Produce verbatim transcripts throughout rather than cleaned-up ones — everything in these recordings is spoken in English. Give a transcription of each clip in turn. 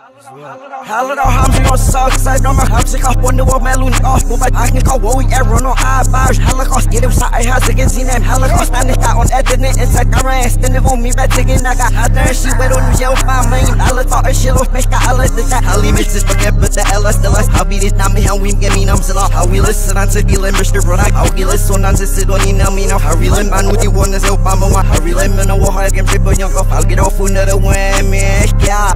Hallo da haben sie uns gesagt, noch mal hab sich auf Bunde wo Melun auf, wobei ich nicht auch wo ich ever noch Abash, Holocaust, jedem Sache has gesehen im Holocaust, dann nicht da und er didn't it's like a rest, denn wo mir bet again I got out there, she went on jail for me, alle thought she lost mich got alle that Holly mixes forget but the L S the last how be this now me how we get me numbs a how we listen on to feeling Mister Product, how we listen on to sit on in me now, how we learn man with the one is help I'm on how we learn man no how game people young I'll get off another way me yeah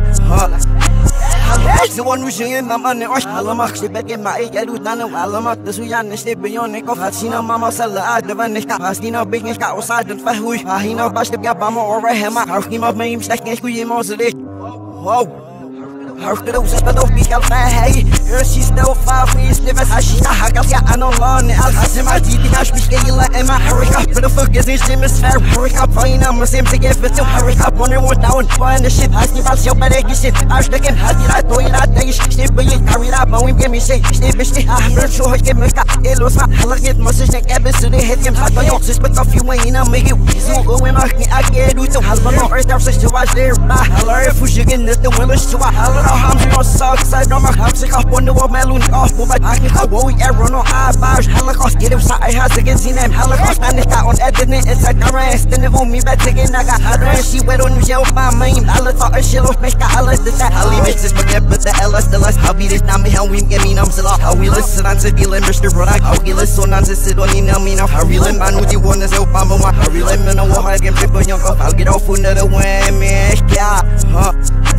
the one who's in my money, or Alamak, she back in my eight, I do not know Alamak, the Suyan, stay beyond the cough, seen a mama sell the art of a neck, Pastina, big and cat outside and Fahui, Hino, Bash the Gabama or a hammer, how him of names like a squee mosaic. Whoa. How could I set off me out hey? Here she's still five weeks, never has she I got ya and alone. I'll have some idea I should be like Emma. Hurry up for the fuck is this is fair. Hurry up, fine, I'm a same to give it to hurry up, wonder what down. Find the shit, I see about your bad shit. I should again have it, I do it, I think shit, but you carry it up, but we give me shit. Shit, but shit, I'm not sure I give me that. It was my hell, I get my sister, cabin, so they hit him. I got your sis, but off you ain't, I'll make it. So go in my I get it to help my earth, there's such to watch there. I'll learn if we should get the willis to a hell of a hum, you know, so. I don't know how to go on the wall, Melun off, but I can go where we ever know Abash, Holocaust, get him side has against him, Holocaust, and it's on editing, it's like a rest, and it won't be back again. I got her, she went on the jail by me. I thought a shit off, make a list that Holly mixes, forget, but the L S, the less, how be this now, me, how we get me numbs a lot, how we listen on to deal in Mister Product, how we listen on to sit on in me now, how we learn man with the one is Obama, how we learn man, how I get people young, I'll get off another way, man, yeah, huh.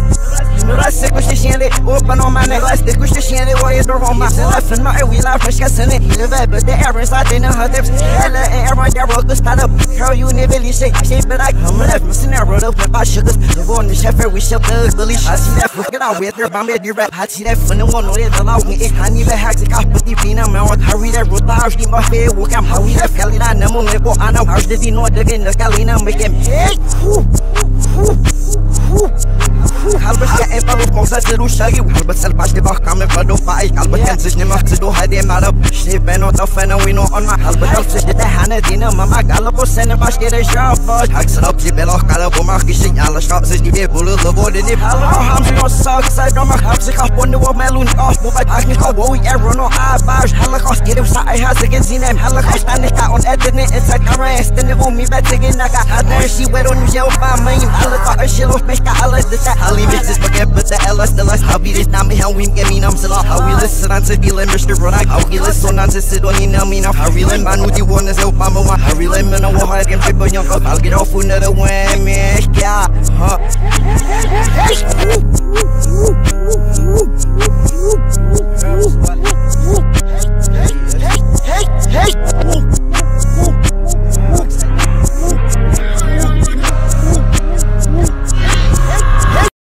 No la sé que se siente, open on my neck, let's take que se siente, why is the wrong my left and my we laugh, fresh gas in it, the web, but the air is out in her lips, Ella and everyone that rock the start up, girl, you never really say, shape but I come left, missing that road up with my sugars, the one the chef, we shall the belief, I see that, look it out with her, I'm with your rap, I see that for no one, no, it's allowed me, it can't even hack the car, but the pina, man, what hurry that road, I was in my face, walk out, how we left, Kalina, no more, I know, how did he know it again, the Kalina, make him, hey, whoo, whoo, whoo, قلبك يا إما روح موزة وشاي وقلبك سلباش تبقى كامل فدو فاي قلبك كنسش نمك تدو هدي معرب شني بينو طفنا وينو أنما قلبك ألفش تتحنى دينا ماما قلبك سنة باش كده شافاش هكسر أبجي بلاخ قلب وما خيشي على شخص دي بيقولوا لبودي دي بحلو همزي وصاك سايد وما خبزي خبوني وملون أوف وباك أكني خبوي إيرونو عباش هلقاش كده وساعي هازيجن زينام هلقاش تانيكا on editing it's like a rest and it won't be back again I got out there she went on jail by me هلقا أشيل وفمش كعلى دتا Holly mixes forget but the L S the less how be this now me how we get me numbs a lot how we listen on to deal in Mister Product how we listen on to sit on in me now how we learn man with the one is Obama how we learn man how I get people young I'll get off another way man yeah huh